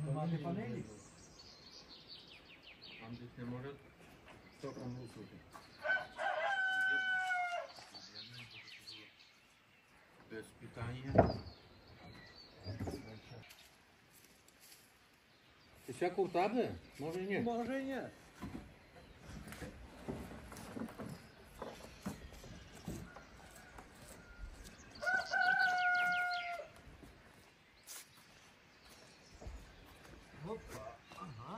Мати панелі? Там десь не може стоком рухати. Без питання. Ти всяко в тебе? Може і ні? Може і ні. Опа, ага.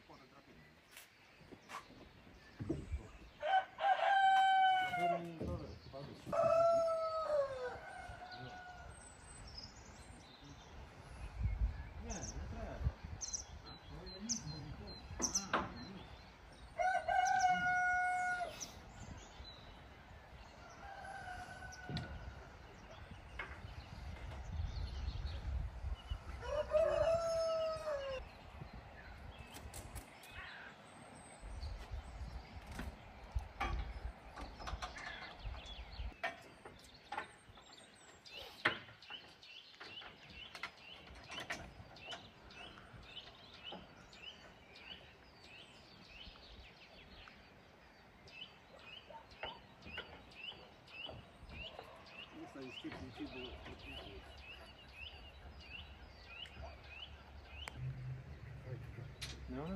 Ну,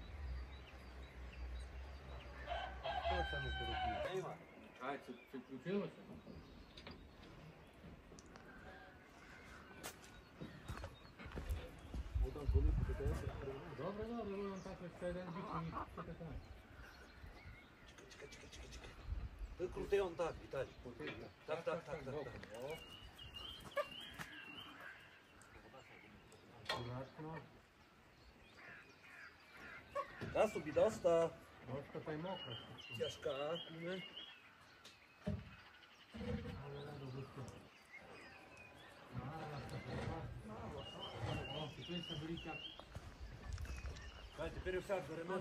Хто це не перекрив? а, це включилося? Добре, добре, ви вам так ще один бік і все таке. Чекай. Ти крути он так, Віталій. Так. О. Акуратно. Та собі доста. Ножка та й мокра. Тяжка, куме. О, тепер заберіть як. Дай, тепер всяк беремо.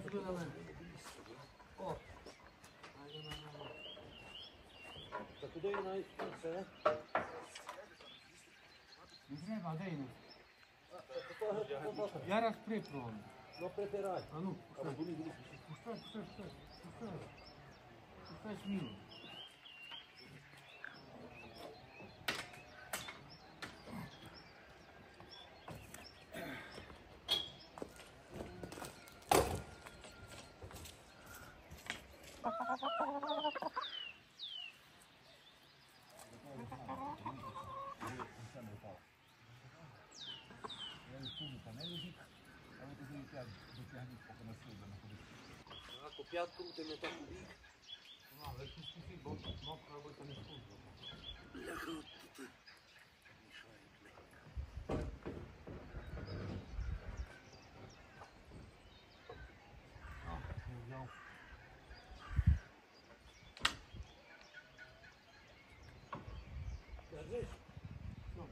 О. Та куди я навіть це? Не треба, а де йому? Я раз припробую. Ну припирай. А ну, Або пускай. гулі. Пускай сміло. А, коп'ят крутимо так у бік. Але тут скажіть, бо мокро робити не скучно. Бляха, от тут мішають. О, не взяв. Держись. Ну,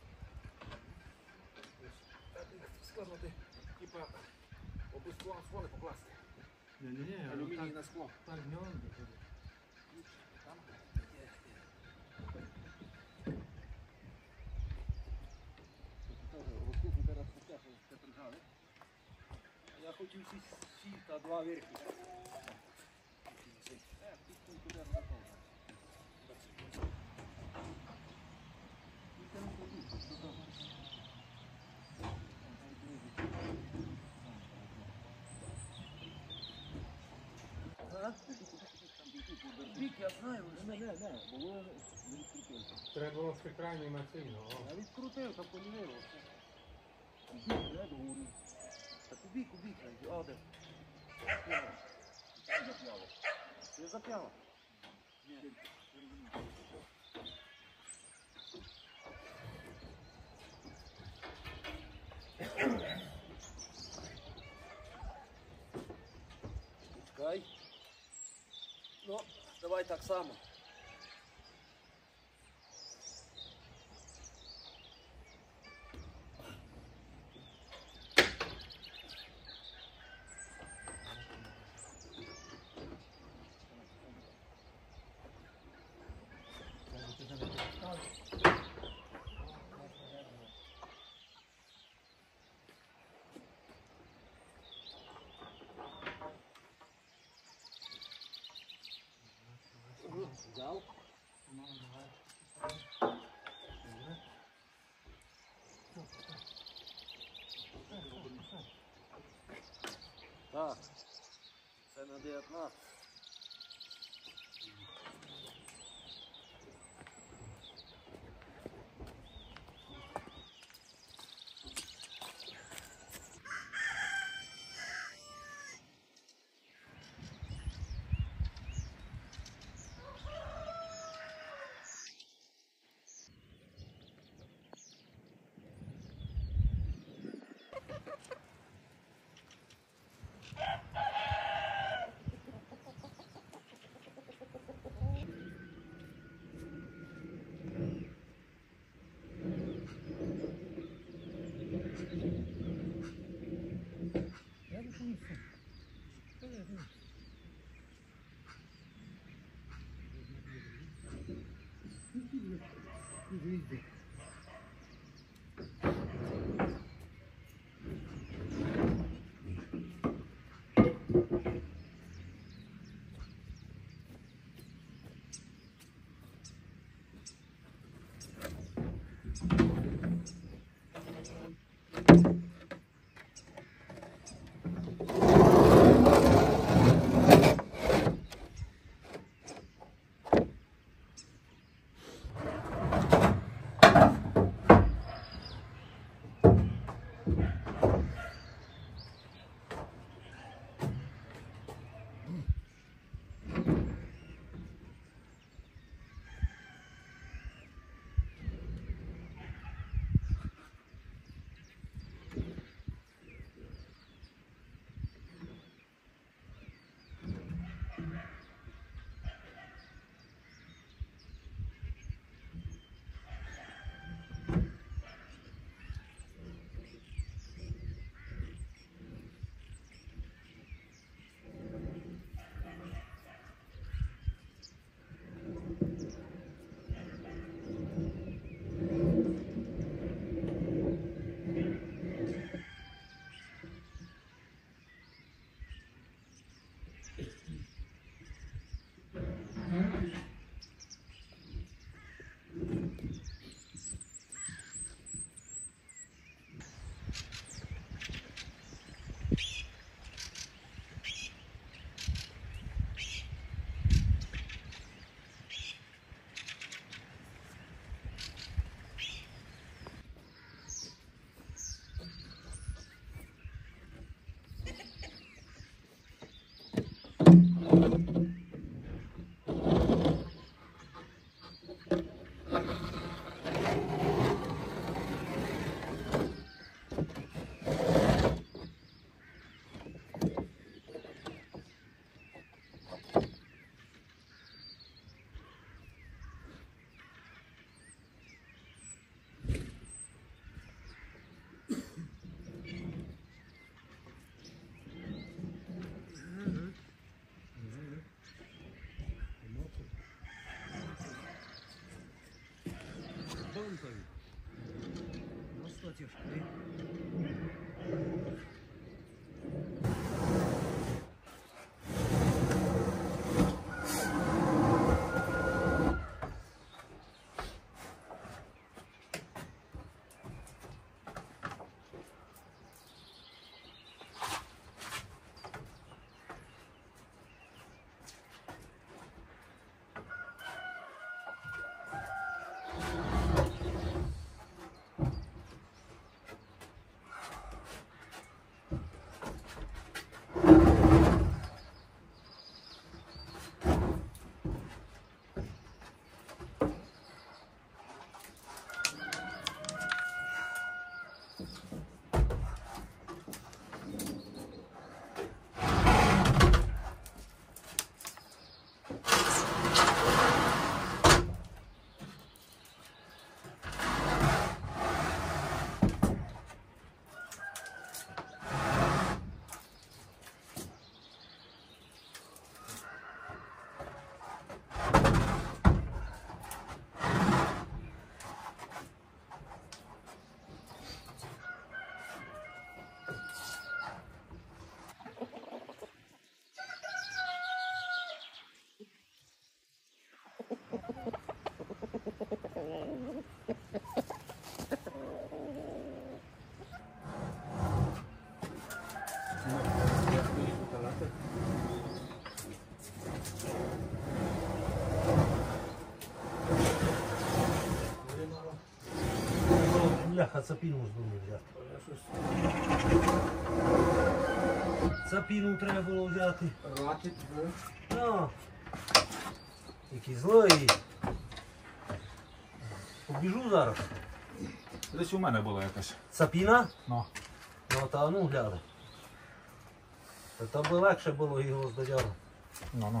Так, складно ти, типа, обов'язково складно покласти. не, Алюмінійне скло. так не он буде. Там є. Розкушу зараз потяжу, все прижали. Я хотів всі та два верхні. Тут туди розкушу. Бік, я знаю, не, бо ви не відкрутили. Треба було ще крайній маційно. Я відкрутив, там полівило. Бік, де до горі. Так у бік, а де? Зап'яло. Ти зап'яло? Ні. Чекай. Ну, давай так само. Взял? Ну, давай. Добре. Так, це на 19. Я думаю, все. Везде. Бампер. На 100 тяжкий. бляха, цапіну здумав взяти. Цапіну треба було взяти. Ракет, Ну, який злий. Побіжу зараз. десь у мене була якась. Цапіна? Ну. Ну та ну глядай. Та би легше було його здодягнути. Ну.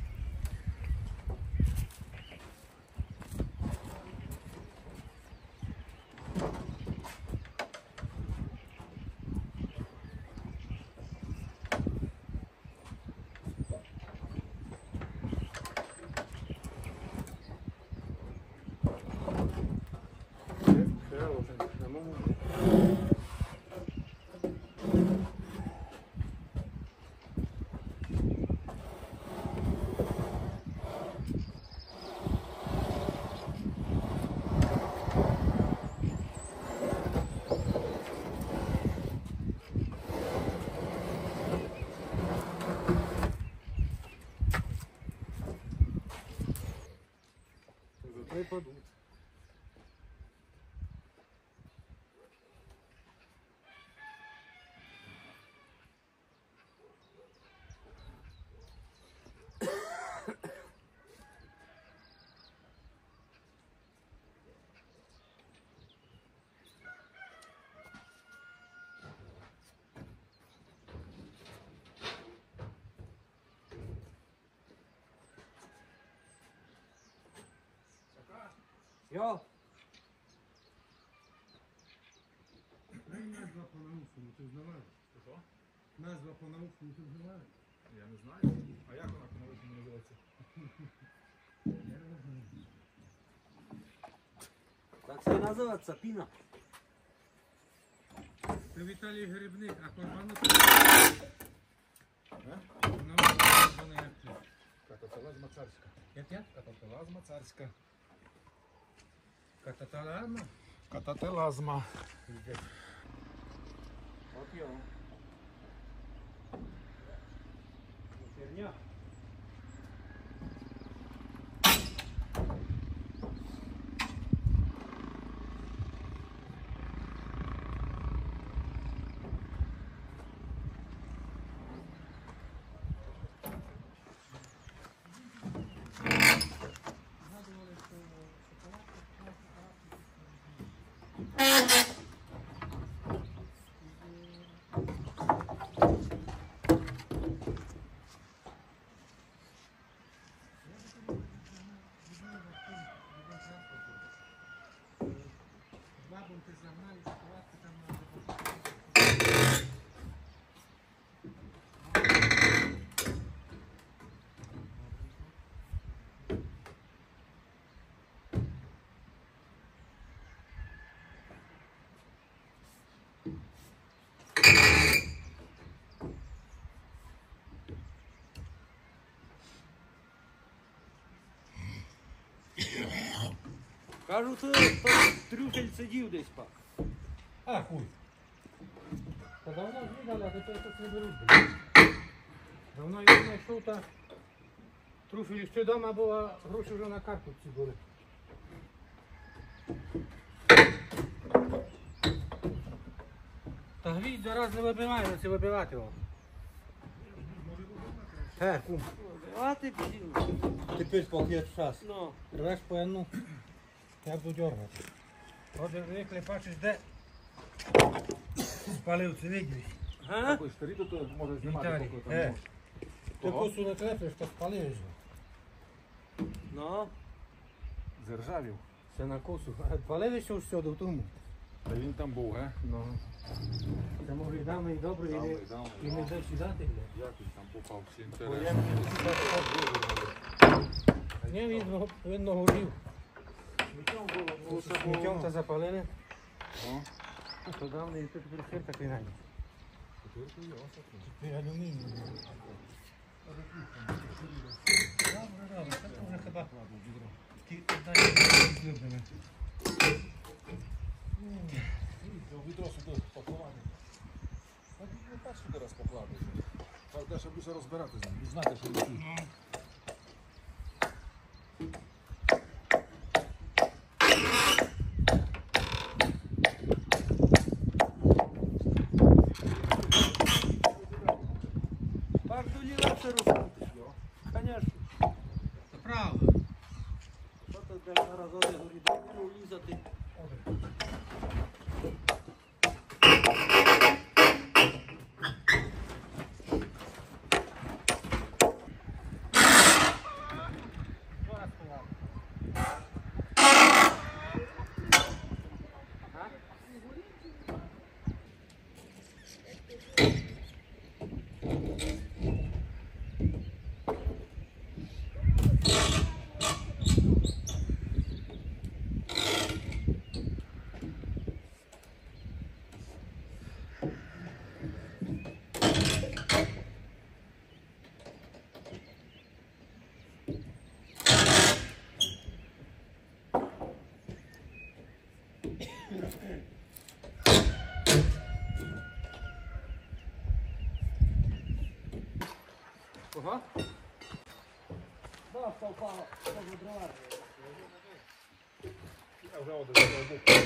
Припадуть. Йо! Назва по-научному, ти знаєш? Що? Назва по-научному, ти знаєш? Я не знаю. А як вона по-научному називається? Так це і називається цапіна. Це Віталій Грибник, а корбану Кататалазма царська. Як? Кататалазма царська. Кататалама? Катателазма. От йо. Херня. Бабом ти загнали, шоколадки там надо. Кажу, то трюфель сидів десь пак. А, хуй. Та давно ж видали, а до цього тут не беруть. Давно я знайшов, та труфель ще вдома була, гроші вже на карточці були. Та гвіздь зараз не вибиває, це вибивати його. Кум. А ти підів. Тепер поки є час. Ну. Рвеш по одну, я буду дергати. Отже, викли бачиш, де спалив, це видиш. Га? Такий старий, то може знімати Віталій, поки там. Ти косу не клепиш, то спалиш. Ну. Заржавів. Це на косу. Палили ще все до тому. Та він там був, га? Ну. Це може і давно, і добре, і не дай сідати. Як він там попав всі Бо інтереси. Ні, він нагорів. Сміттям Сміттям та запалили. О, То давно і тут тепер такий навіть. тепер то його так. Тепер алюміній. Добре, це вже хіба. Відро сюди поклали. Так не так сюди раз поклали. Так далі буде розбирати з ним. Ви знаєте, що він тут. все розкрутиш його. Звісно. Це правда. Що ти десь зараз горі дорогу лізати? Ага. Да, впало, дрова. Я вже один зробив.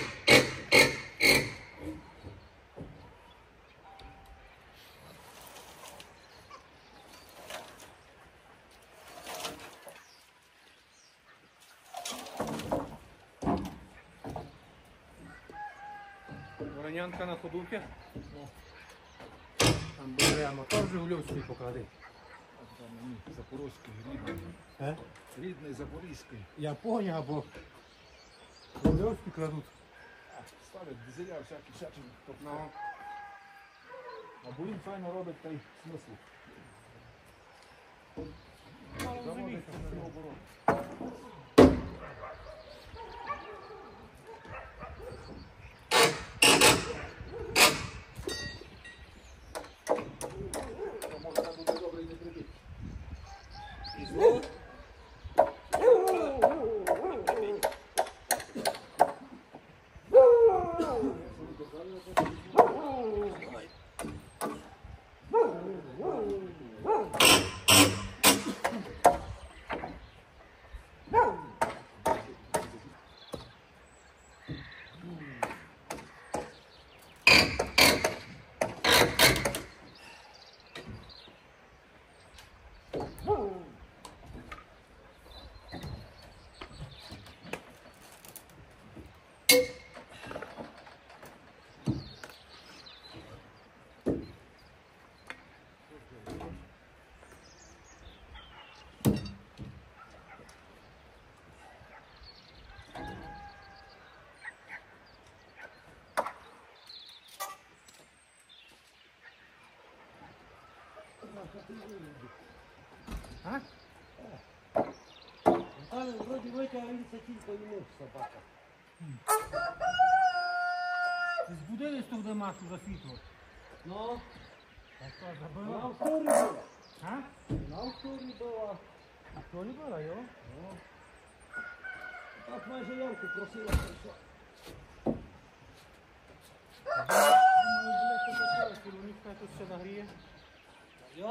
Воронянка на ходулці. Там бере мотор Жигульовський поклади. Запорозький, рідний. Рідний Запорізький. Я поняв, бо Жигульовський кладуть. Ставлять дизеля, всякі всякі. Ну, Або він файно робить той смисл. Заводить на оборот. Може там буде добре і не прибити. а? Але вроді витягується тільки йому собака. Збудились тут, де масу за світло. Ну, А що, на забила? авторі була. А? На авторі була. А що не була, йо? Так майже ямку просила, що. Думаю, блядь, це керівництва тут все нагріє. Я?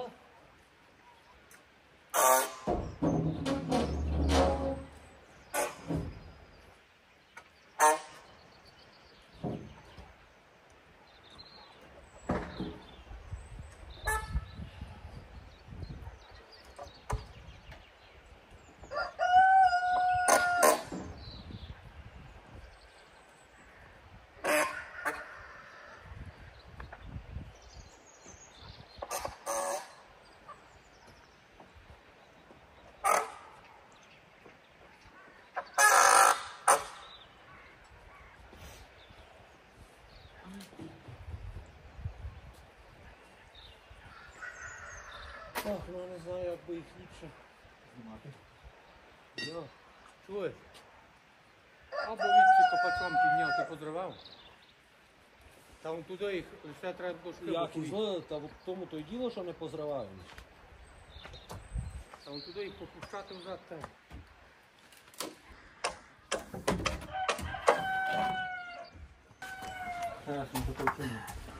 Так, ну я не знаю, як би їх ліпше знімати. Я. Чуєш? Або відси копачом підняв, ти позривав. Там туди їх лише треба було шкребати. Як і зло, та в тому то й діло, що не позриваю. Там туди їх попущати взад так. Зараз ми таке вчимо.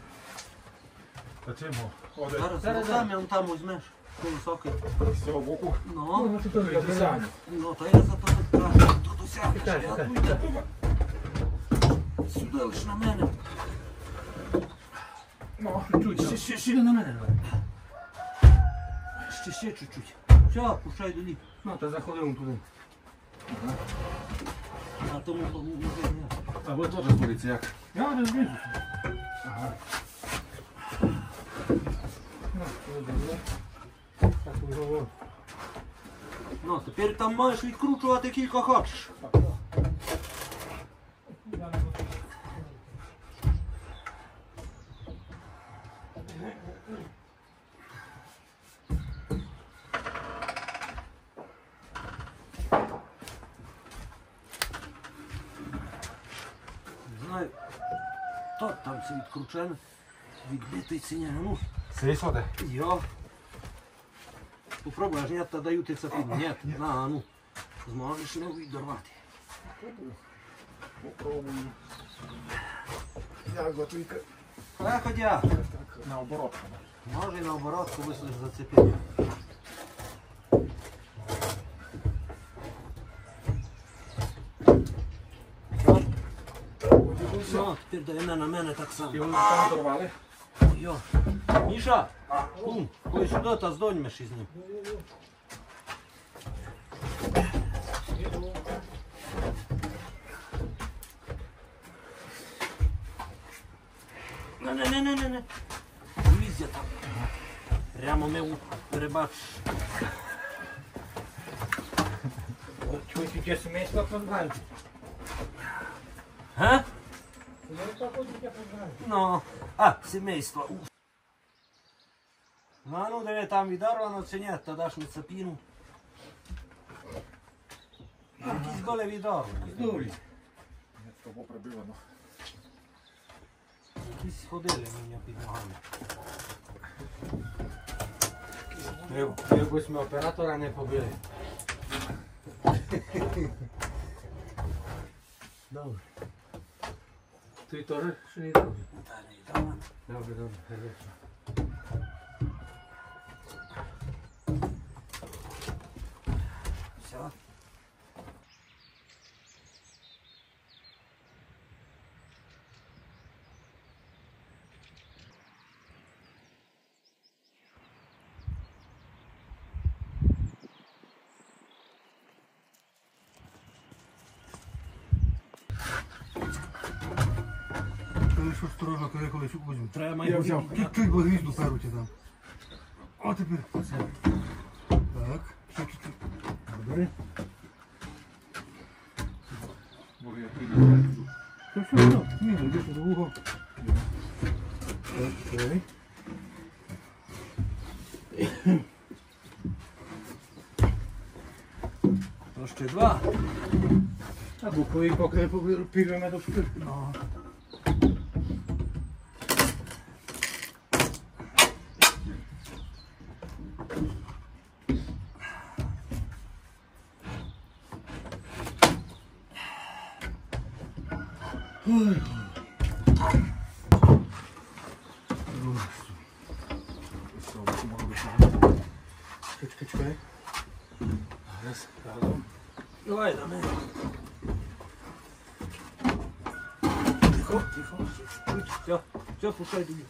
Та чим? Зараз зам'ян там візьмеш. Високий. З цього боку. Ну, Я дизайн. ну, то я за то тут краще. Тут усядеш, я тут. Сюди лиш на мене. Ну, Ще на мене давай. ще чуть-чуть. Все, пущай до ліп. Ну, то заходимо туди. А тому не. А ви теж зберіться як? Я не знизу. Ага. Ну, добре. Так уговор. Ну, тепер там маєш відкручувати кілька хочеш. Не знаю, то там все відкручено, відбитий ціня. Ну, Сей соде? я. Попробуй, аж нет, даю ти цапину. Нет, на, ну. Зможеш не відорвати. Попробую. Як готуйка? Ходя. Наоборот. Може і наоборот, коли слиш зацепити. Ну, тепер дай на мене так само. І вони там дорвали? Йо. Міша, кум, ходь сюди та здоньмеш із ним. Не. Візя там. Прямо ми перебач. Чого тільки сімейство позбавити? Га? Я так тільки позбавити. Ну, сімейство. Ну, диви, там відорвано чи ні, та даш мені цапіну. Якісь були відорвані. Добре. Ні, того прибивано. Якісь ходили мені під ногами. Якось ми оператора не побили. Добре. Ти теж ще не добре? Та не відорвано. Добре, хорошо. Все. Що осторожно, коли колись візьму. Треба Я взяв. Чуть-чуть бо гнізду перуті там. О, тепер. Оце. Так. Чуть-чуть. Добре. Може я прийду. Все. Ні, йдеш до вугол. Окей. То ще два. А боковий поки пірвемо до спирту. Ну. Ой. Чекай. Раз, разом. Давай до мене. Тихо. Все, пускай тобі.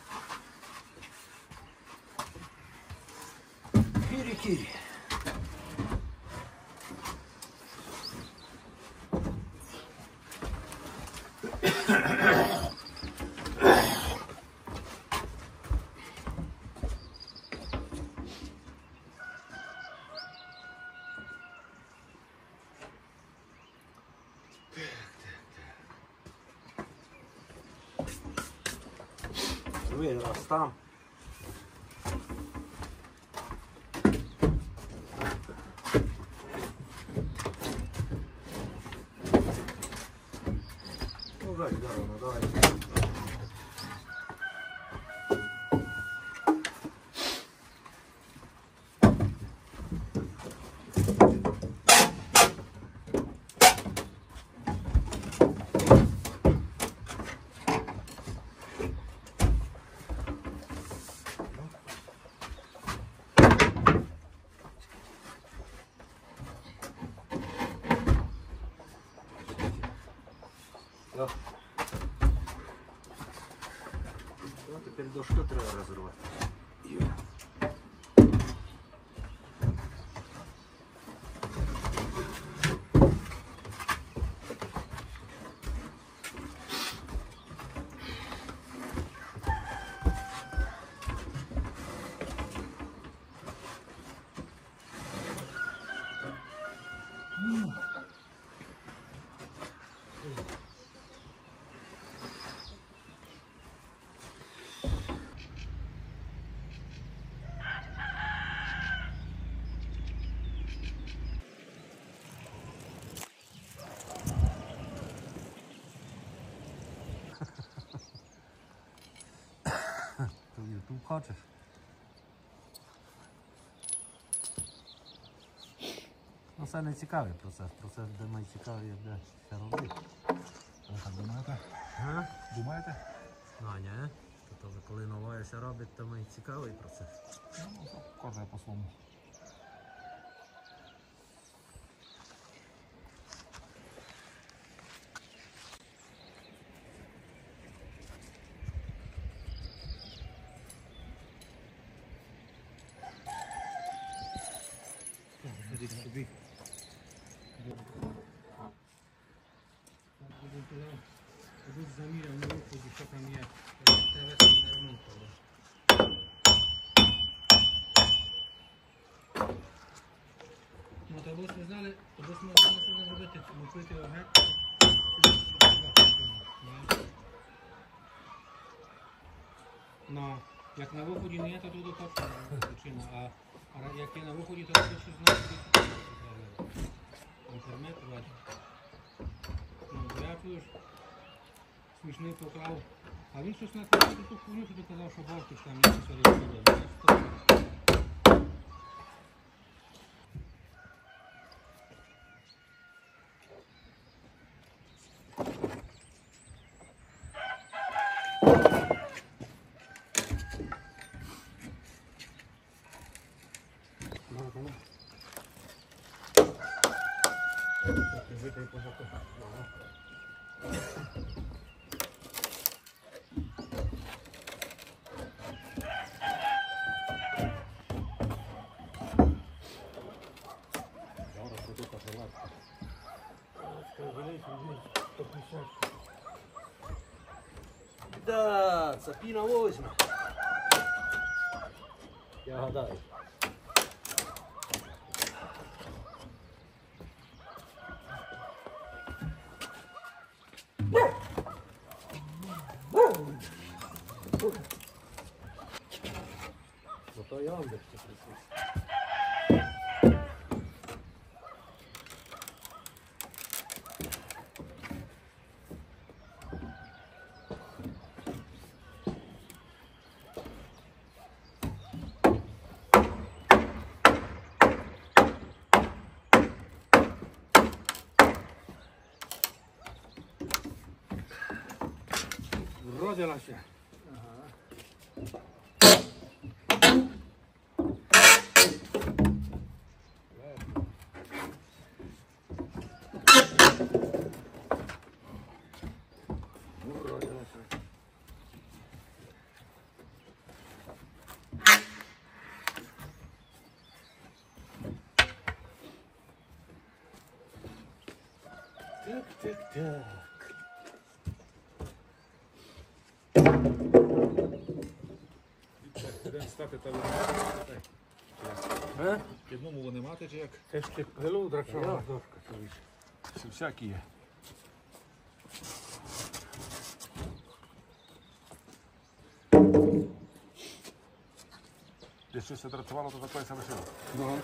Кірі. Диви, раз там. Ну, дай, давай. Да. Ну, теперь дошку треба розірвати. Ти в YouTube хочеш? Ну це не цікавий процес. Процес де найцікавий, як де все робити. Ви так думаєте? А? Думаєте? Ну а ні. То коли новося робить, то найцікавий процес. Ну, кожен по-своєму. Ходіть собі. Будуть заміряв на виході, що там є. Треба на ремонт. Ну, то ви знали, то ви знали, що зробити, лупити огеть. Ну, як на виході не є, то тут точно причина, а як є на виході, то ти щось знаєш, інтернет бачиш. Ну, я чуєш, смішний поклав, а він щось накладав ту хуйню, що ти казав, що бортиш там є все розповідає. Да, цапіна возьме. Я гадаю. Зато я вам ще присутствую. Родилася. Так. Будемо стати та винувати. Одному вони мати чи як? Це ще пилу драчова дошка. Це всякі є. Якщо все драцювало, то такое саме сило. Ну.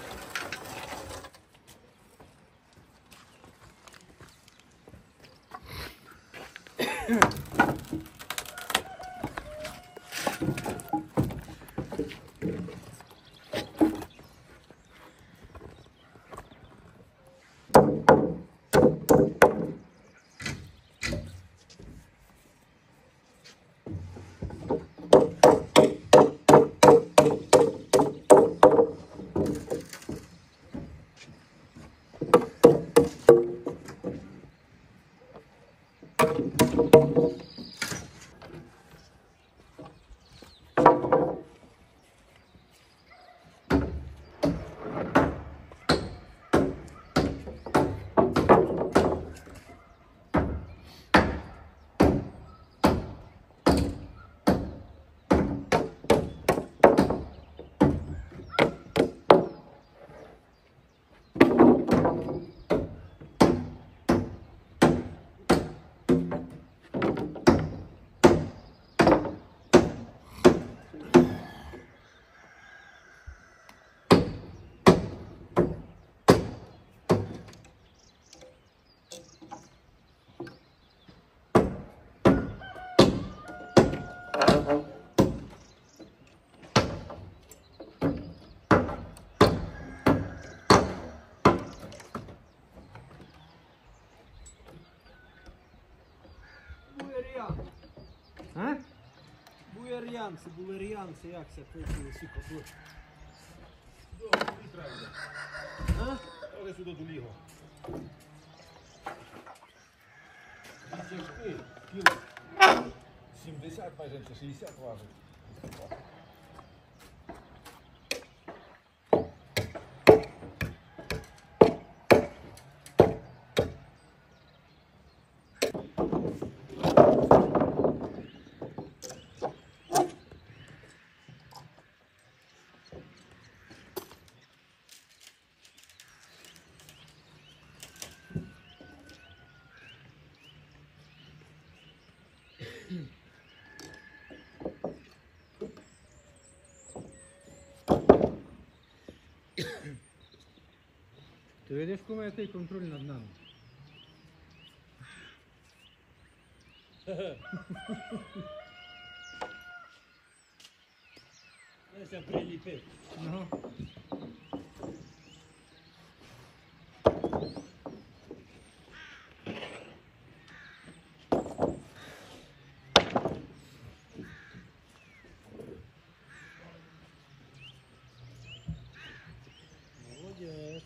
булеріанці, як це працює, всі копли. Тобі треба. А? Але сюди до ліга. Він тяжкий, кіло 70 майже, чи 60 важить. Ти видиш, кому який контроль над нами? Я приліпив. Ага. Молодець.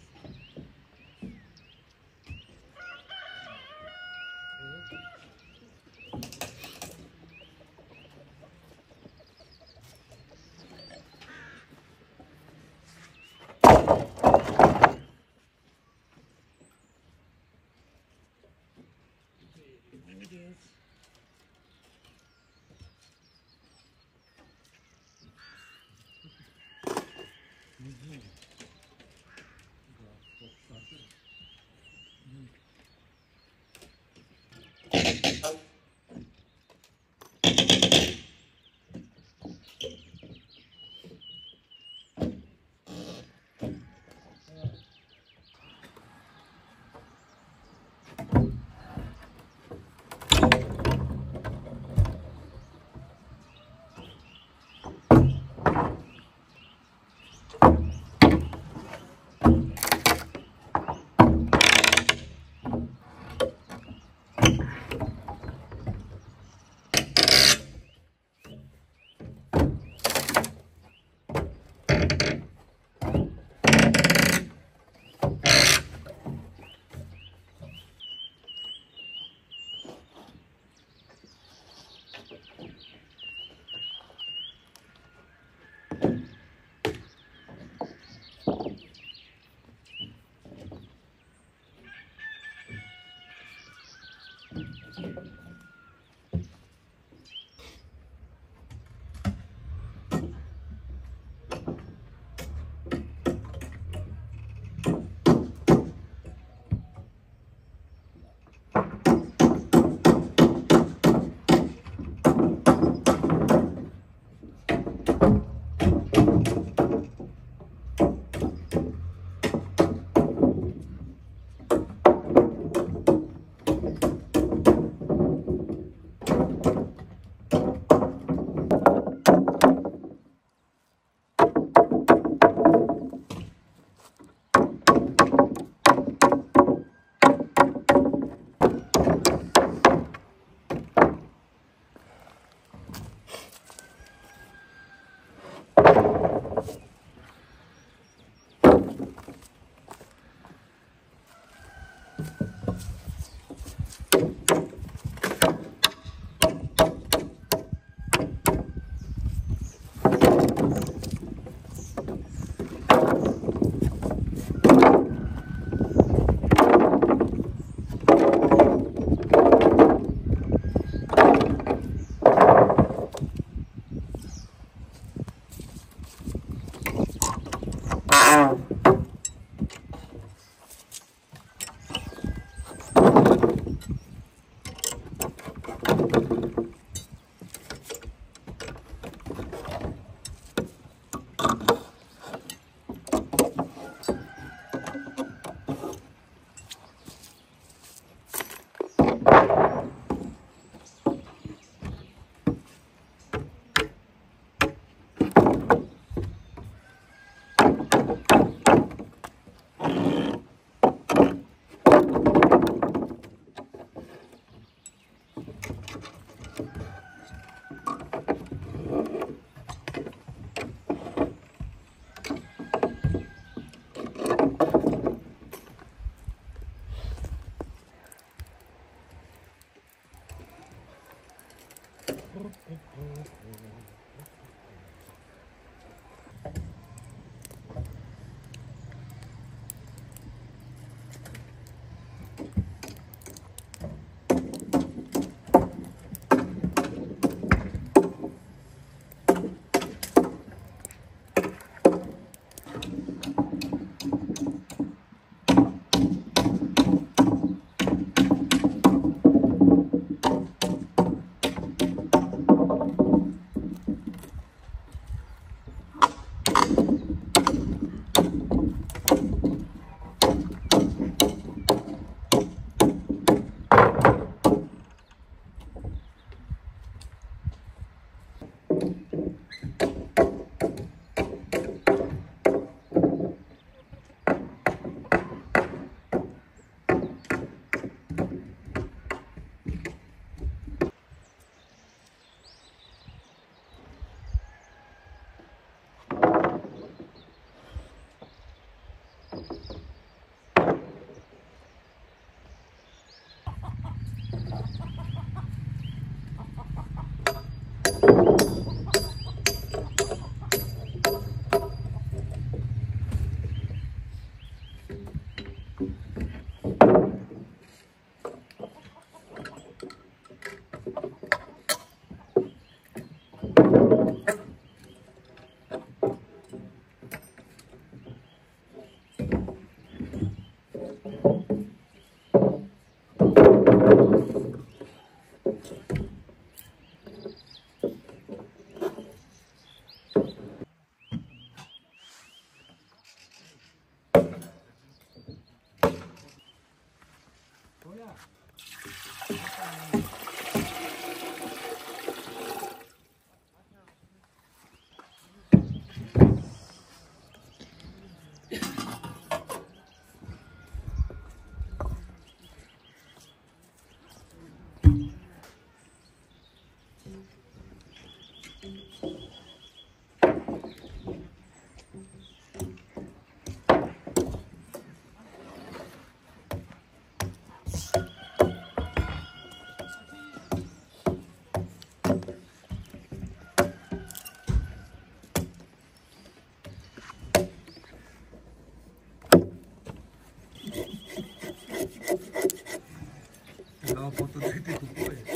No, po to ty kupujesz.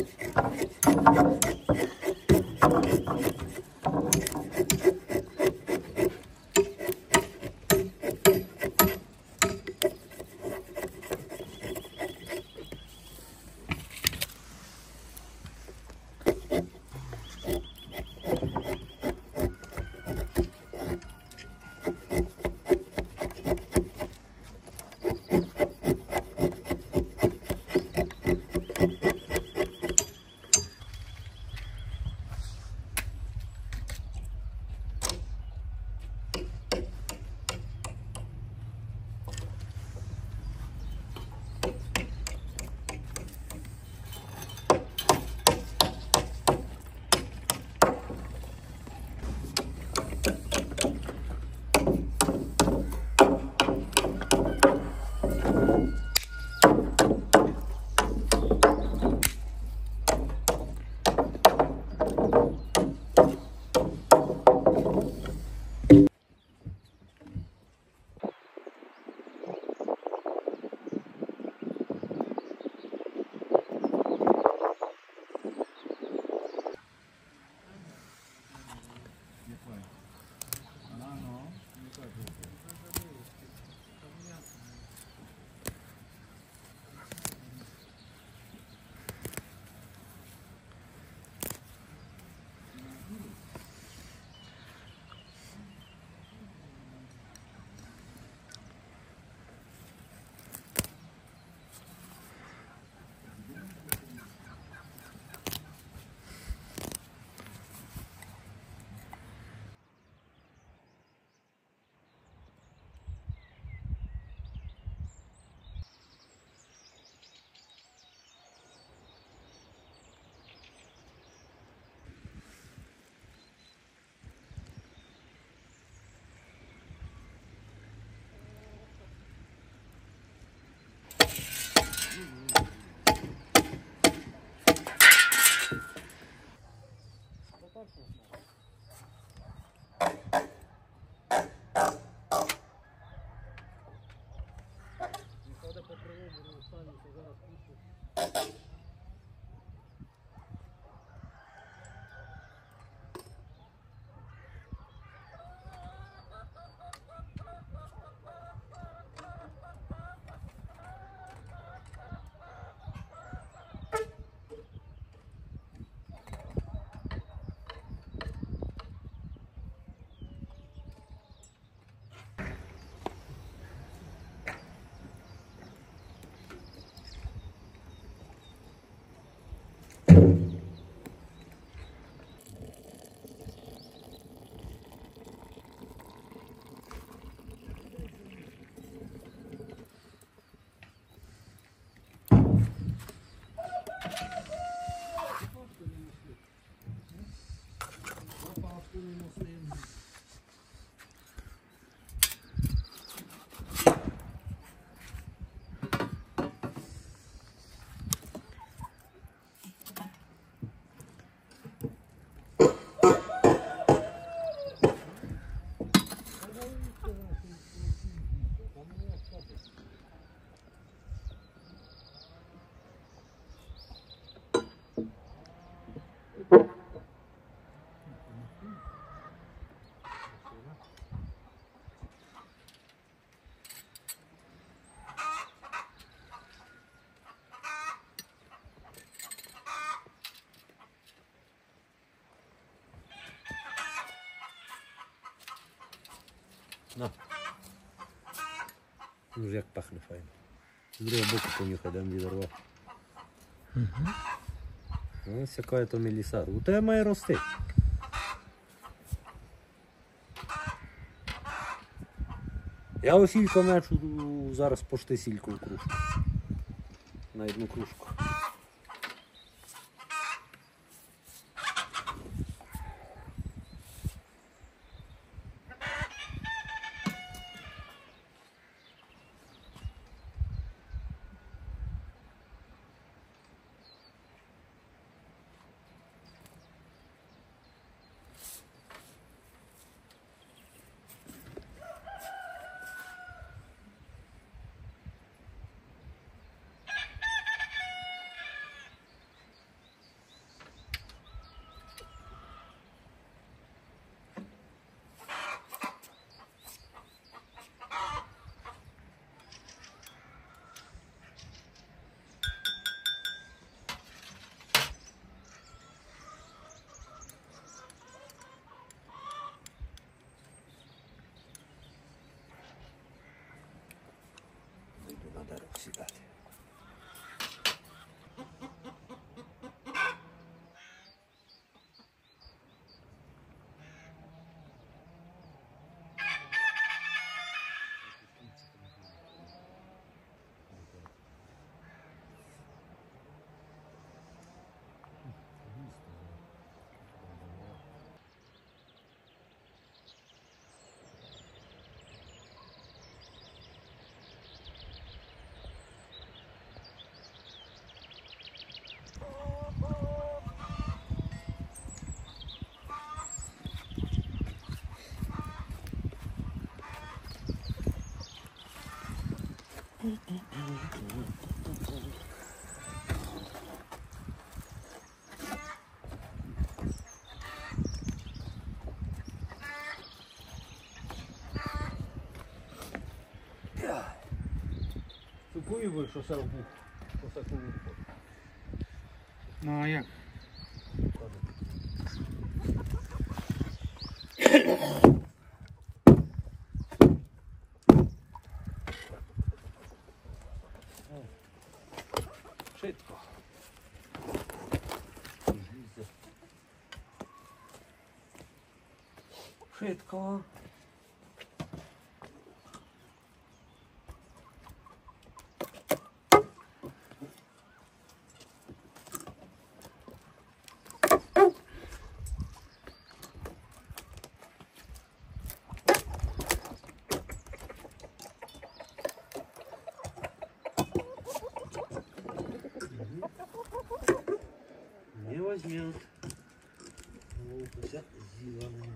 No. Już jak pachnie fajnie. Z drugiego boku poniechać, dam mi dorwał. Ось яка то мелісара. У тебе має рости. Я ось сілько мечу зараз пошти сільку в кружку. На одну кружку. На дерево сідати. Цукую ви, що сав був. Ну а як? Швидко. Швидко. Не возьмет. Лопася зеленая.